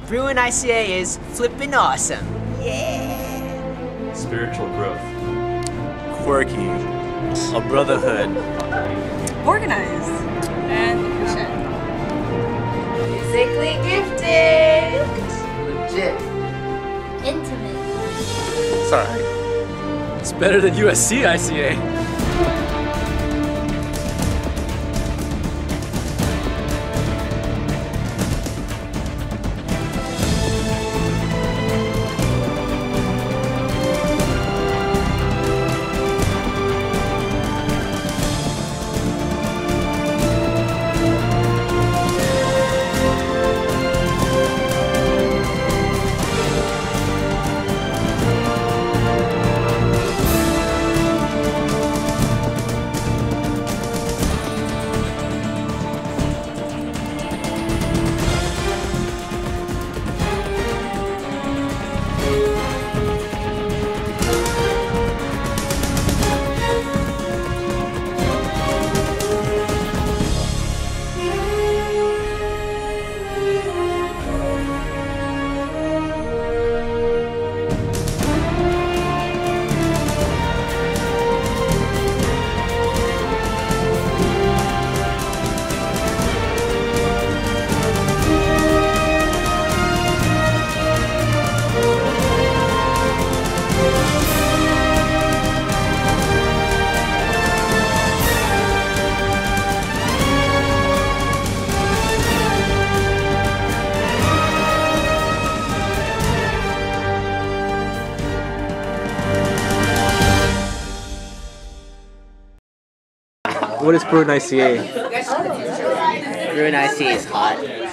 Bruin ICA is flippin' awesome. Yeah. Spiritual growth. Quirky. A brotherhood. Organized. And efficient. Musically gifted. Legit. Intimate. Sorry. It's better than USC ICA. What is Bruin ICA? Bruin ICA is hot.